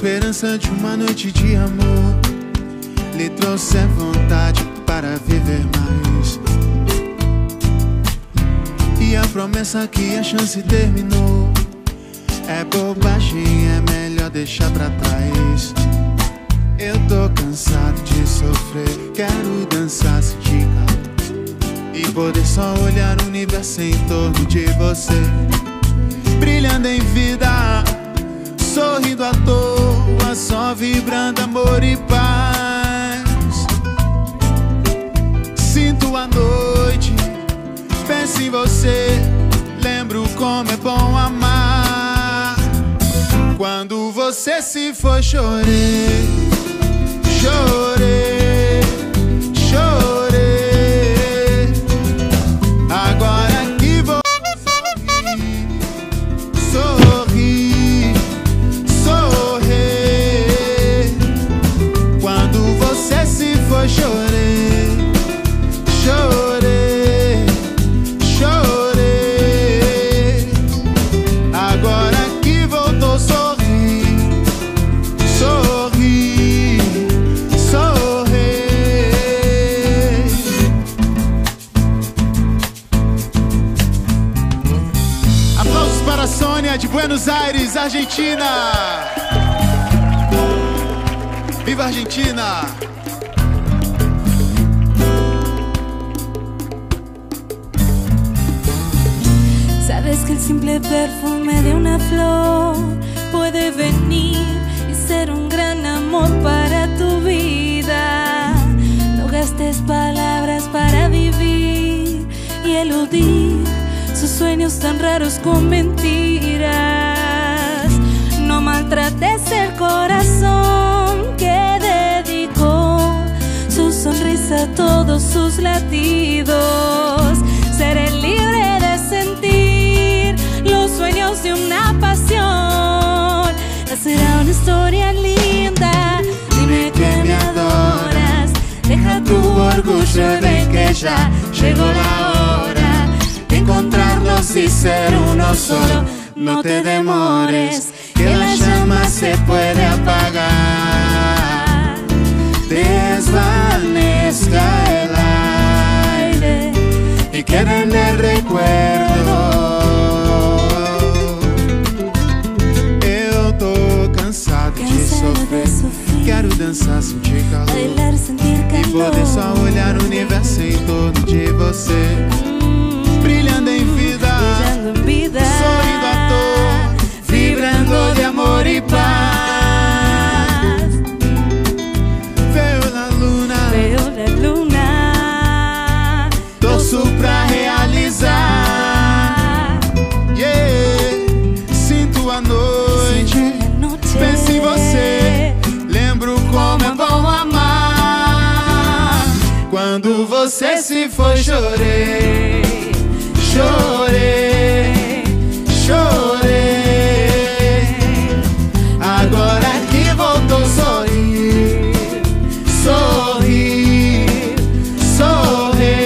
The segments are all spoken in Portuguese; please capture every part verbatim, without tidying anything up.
esperança de uma noite de amor lhe trouxe vontade para viver mais. E a promessa que a chance terminou é bobagem, é melhor deixar pra trás. Eu tô cansado de sofrer, quero dançar sem te calar e poder só olhar o universo em torno de você, brilhando em vida, sorrindo à toa, só vibrando amor e paz. Sinto a noite, penso em você, lembro como é bom amar. Quando você se foi, chorei, chorei, chorei. Agora que vou sorrir, sorrir. Quando você se foi, chorei, chorei, chorei. Agora que voltou, sorri, sorri, sorri. Aplausos para a Sônia de Buenos Aires, Argentina. Viva a Argentina! Sabes que el simple perfume de una flor puede venir y ser un gran amor para tu vida. No gastes palabras para vivir y eludir sus sueños tan raros con mentiras. No maltrates el corazón que dedicó su sonrisa a todos sus latidos. Seré libre de sentir los sueños de una pasión. Será una historia linda. Dime que me adoras. Deja tu orgullo y ven que ya llegó la hora de encontrarnos y ser uno solo. No te demores, que la llama se puede apagar. Desvanezca el aire y queda en el recuerdo. Eu tô cansado de sofrer, quero dançar, sentir calor, bailar, sentir calor, e poder só olhar o universo em torno de você, brilhando em vida, brilhando en vida, sorrindo à toa, vibrando de amor e paz. Veo la luna, veo la luna, torço pra realizar. Yeah, sinto a noite, penso em você, lembro como é bom amar. Quando você se foi, chorei, chorei, chorei. Agora que voltou, sorri, sorri, sorri.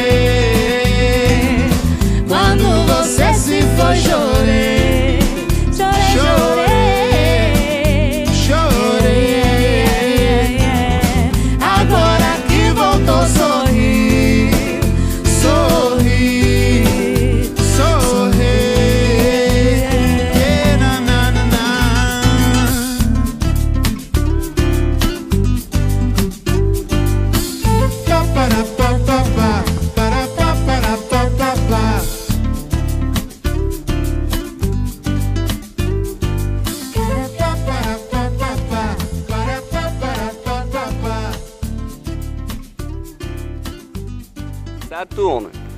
Quando você se foi, chorei, chorei, chorei. Agora que voltou, sorri, sorri, sorri. Yeah, na, na, na, na. Pa, para, pa, pa, pa, para, pa, para, pa, pa, pa. Pa, para, pa, pa, pa, para, pa, para, pa, pa, pa. Ça tourne.